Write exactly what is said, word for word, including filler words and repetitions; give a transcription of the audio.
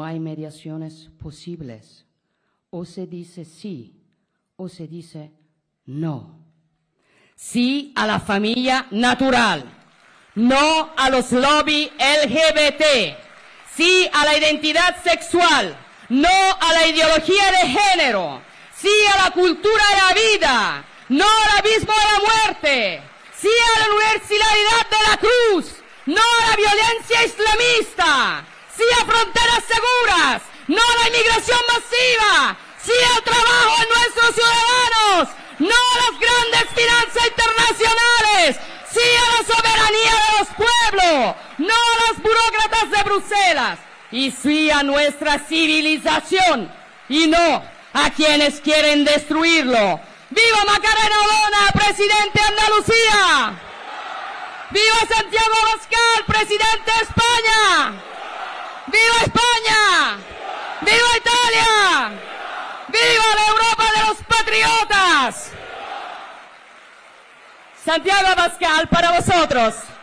hay mediaciones posibles. O se dice sí, o se dice no. Sí a la familia natural, no a los lobbies L G B T, sí a la identidad sexual, no a la ideología de género, sí a la cultura de la vida, no al abismo de la muerte, sí a la universalidad de la cruz, no a la violencia islamista, sí a fronteras seguras, no a la inmigración masiva, sí al trabajo de nuestros ciudadanos, no a las grandes finanzas internacionales, sí a la soberanía de los pueblos, no a las burócratas de Bruselas, y sí a nuestra civilización, y no a quienes quieren destruirlo. ¡Viva Macarena Olona, presidente de Andalucía! ¡Viva Santiago Abascal, presidente de España! ¡Viva España! ¡Viva Italia! ¡Viva la Europa de los patriotas! Santiago Abascal para vosotros.